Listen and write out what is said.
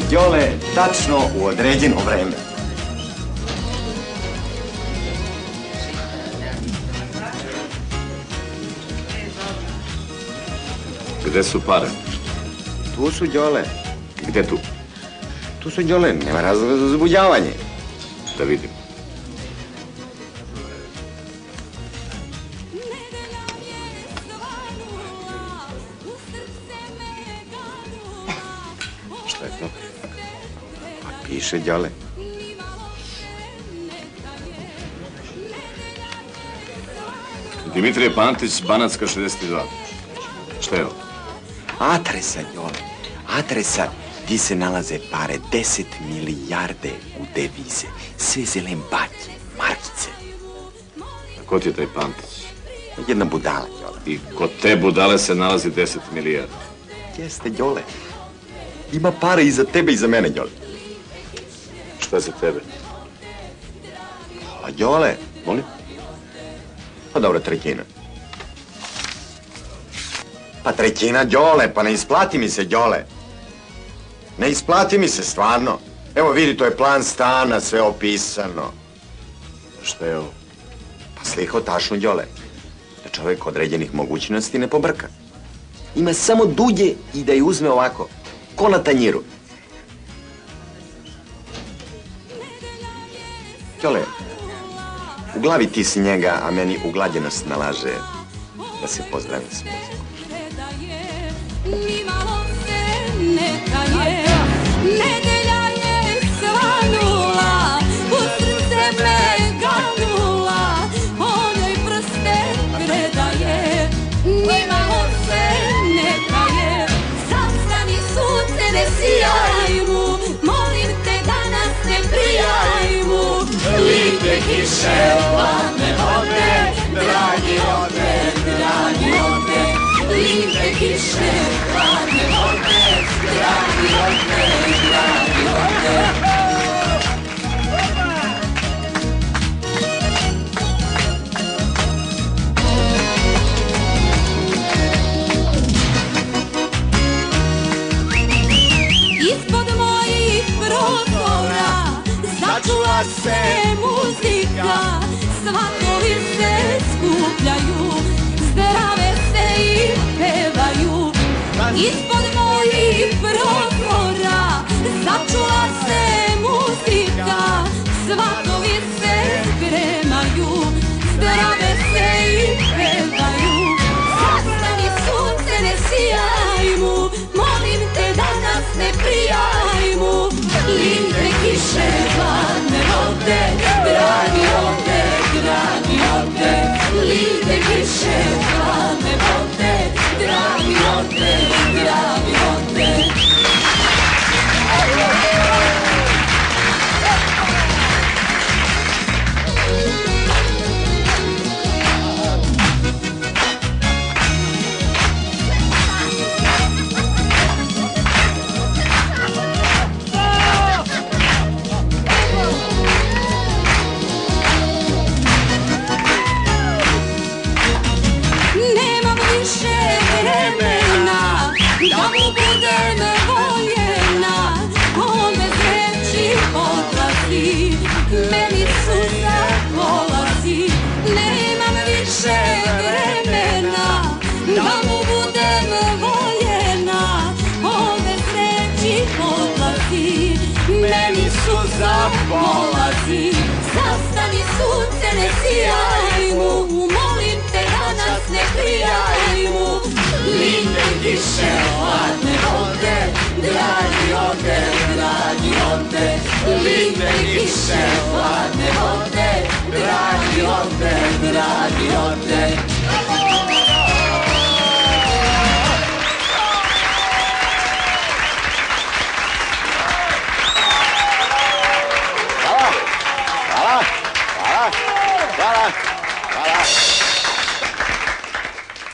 Đole, tačno u određeno vreme. Gde su pare? Tu su, Đole. Gde tu? Tu su, Đole, nema razloga za uzbuđavanje. Da vidim. Šta je to? Pa piše, Đole. Dimitrije Pantić, Banatska 62. Šta je ovo? Adresa, Đole. Adresa gdje se nalaze pare 10 milijarde u devize. Sve zelen baki, markice. A ko ti je taj Pantić? Jedna budala, Đole. I kod te budale se nalazi 10 milijarda. Jeste, Đole. Ima para i za tebe i za mene, Đole. Šta za tebe? A Đole? Molim? Pa dobro, trećina. Pa trećina, Đole, pa ne isplati mi se, Đole. Ne isplati mi se, stvarno. Evo vidi, to je plan stana, sve opisano. Šta je ovo? Pa sliho tašnu, Đole. Da čovjek određenih mogućnosti ne pobrka. Ima samo dulje i da je uzme ovako, ko na tanjiru. Đole, u glavi ti si njega, a meni uglađenost nalaže da se pozdravim s muzikom. Nimalo se ne taje, nedelja je svanula, u srce me ganula, o njoj prste predaje. Nimalo se ne taje, zastani sunce ne sijaj mu, molim te da nas ne prijaj mu. Lipe kiše, hladne vode, dragi ode, dragi ode. Lipe kiše, hladne vode, dragi ode, dragi ode. Ispod mojih prozora začula se muzika, svatovi se skupljaju, zdrave se i pevaju. Ispod mojih prozora začula se muzika, svatovi se spremaju, zdrave se i pevaju. Zastani sunce ne sijaj mu, molim te da nas ne prijaj mu. Lipe kiše, hladne vode, dragi ode, dragi ode. Lipe kiše, hladne vode, dragi ode, dragi ode. Nemam više vremena da mu budem voljena, on bez reči odlazi, meni suza polazi. Nemam više vremena da mu budem voljena, on bez reči odlazi, meni suza polazi. Zastani sunce ne sijaj mu, molim te da nas ne prijaj mu. Lipe kiše, hladne vode, dragi ode, dragi ode. Lipe kiše, hladne vode, dragi ode, dragi ode. Hvala.